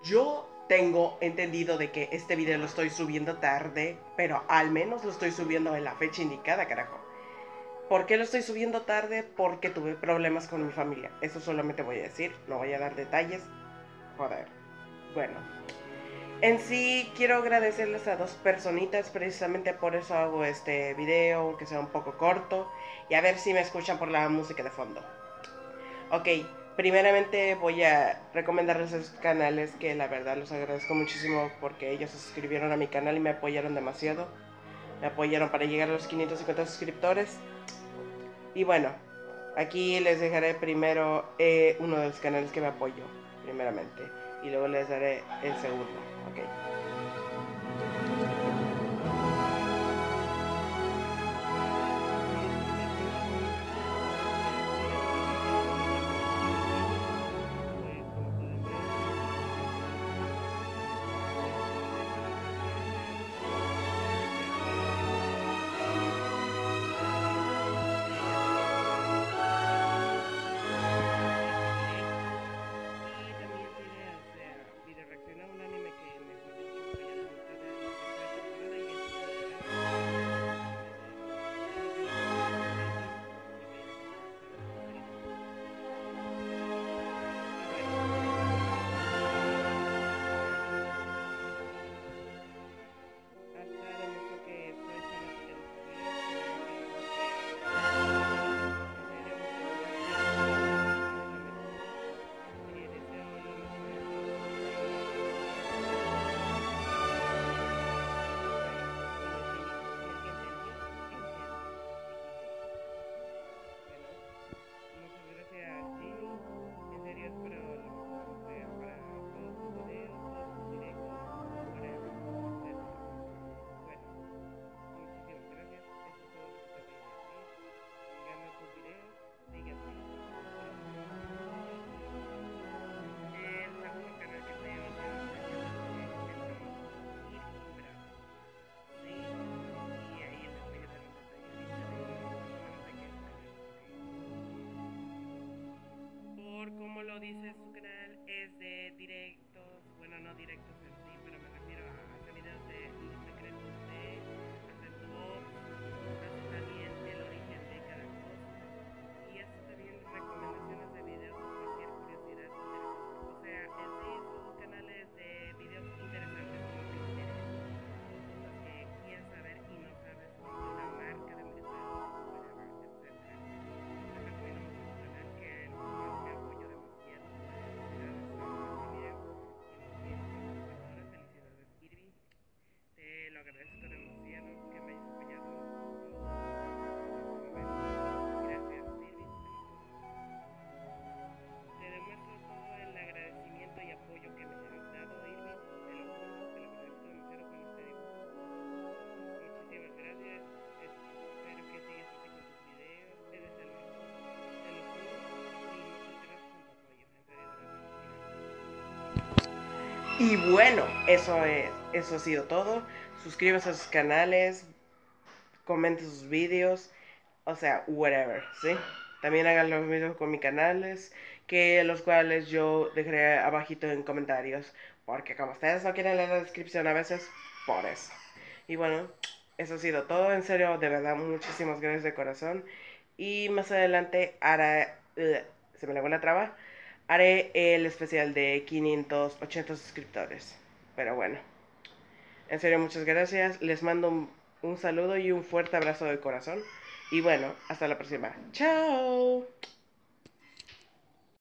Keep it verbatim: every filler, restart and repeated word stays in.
Yo tengo entendido de que este video lo estoy subiendo tarde, pero al menos lo estoy subiendo en la fecha indicada, carajo. ¿Por qué lo estoy subiendo tarde? Porque tuve problemas con mi familia. Eso solamente voy a decir, no voy a dar detalles. Joder. Bueno, en sí quiero agradecerles a dos personitas, precisamente por eso hago este video, aunque sea un poco corto, y a ver si me escuchan por la música de fondo. Ok, primeramente voy a recomendarles esos canales que la verdad los agradezco muchísimo porque ellos se suscribieron a mi canal y me apoyaron demasiado. Me apoyaron para llegar a los quinientos cincuenta suscriptores. Y bueno, aquí les dejaré primero eh, uno de los canales que me apoyó, primeramente. Y luego les daré el segundo, ok. Y bueno, eso es, eso ha sido todo. Suscríbanse a sus canales, comenten sus vídeos, o sea, whatever, ¿sí? También hagan lo mismo con mis canales, que los cuales yo dejaré abajito en comentarios, porque como ustedes no quieren leer la descripción a veces, por eso. Y bueno, eso ha sido todo, en serio, de verdad, muchísimas gracias de corazón. Y más adelante haré, uh, se me legó la traba, haré el especial de quinientos ochenta suscriptores. Pero bueno, en serio, muchas gracias. Les mando un, un saludo y un fuerte abrazo de corazón. Y bueno, hasta la próxima. Chao.